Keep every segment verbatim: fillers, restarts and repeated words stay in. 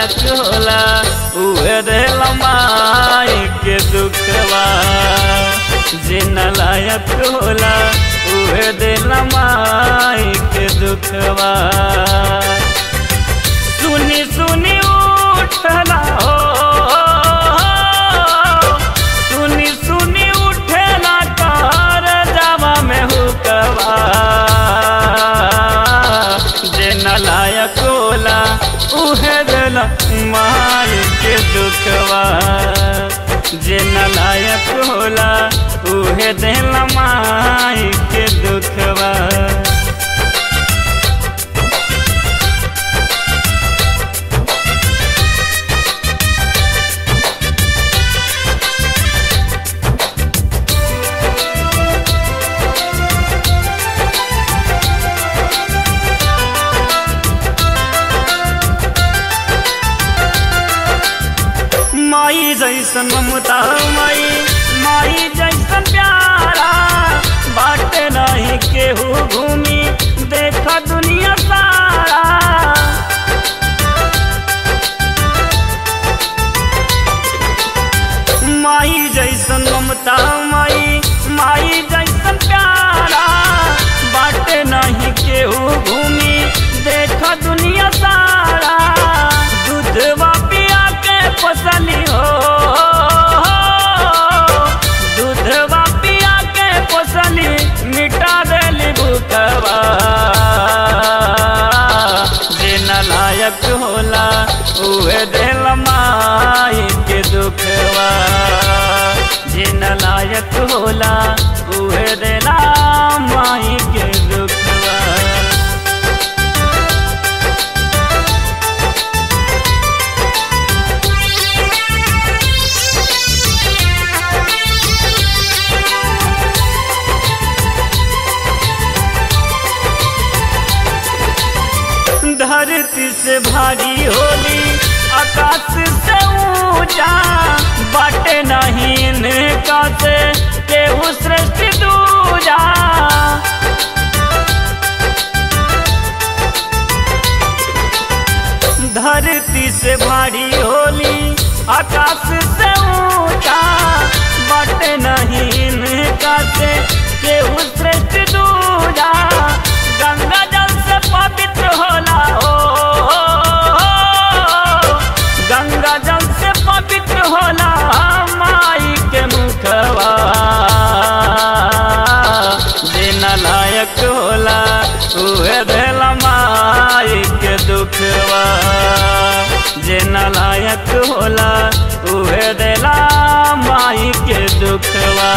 लायक होला उहे देला माई के दुखवा। जे न लायक होला उहे देला माई के दुखवा। सुनी सुनी उठला हो, सुनी सुनी उठला कर जावा में हुकवा। जे न लायक होला उहे देला माई के दुखवा। जे न लायक होला उहे देला माई के दुखवा। माई जैसन ममता माई माई जैसन प्यारा बाटे नहीं केहू घूमी देखा दुनिया सारा। माई जैसन ममता माई माई जैसन प्यारा बाटे नहीं केहू घूमी देखा दुनिया सारा। दूधवा पिया के पोसली हो, दूधवा पिया के पोसली मिटा देली भूखवा। जे न लायक होला उहे देला माई के दुखवा। जे न लायक होला उहे देला माई के दुखवा। धरती से भारी होली आकाश से ऊंचा बाटे नहीं इनका से केहू श्रेष्ठ दूजा। धरती से भारी होली आकाश से ऊंचा बाटे नहीं इनका से केहू श्रेष्ठ दूजा। गंगा जल से पवित्र होला हो, गंगा जल से पवित्र होला माई के मुखवा। जे न लायक होला उहे देला माई के दुखवा। जे न लायक होला उहे देला माई के दुखवा।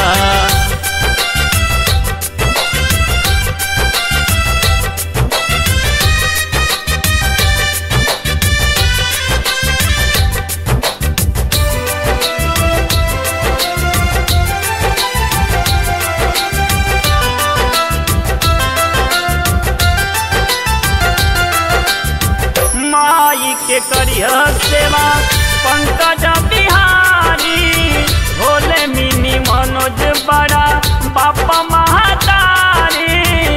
माई के करिया सेवा पंकज बिहारी भोले मिनी मनोज बड़ा बापा महातारी।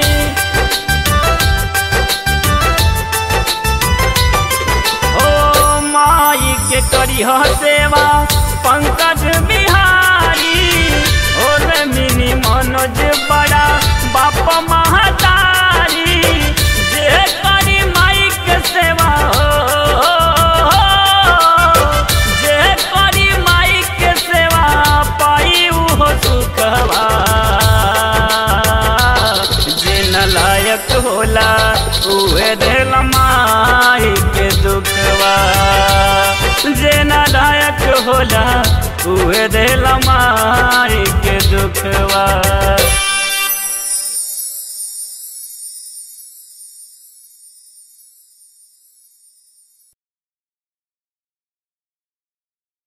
ओ माई के करिया सेवा पंकज बिहारी भोले मिनी मनोज बड़ा बापा महातारी। जे करी माई के सेवा हो, जे करी माई के सेवा पाई उहो सुखवा। जे न लायक होला उहे देला माई के दुखवा। जे न लायक होला उहे देला माई के दुखवा।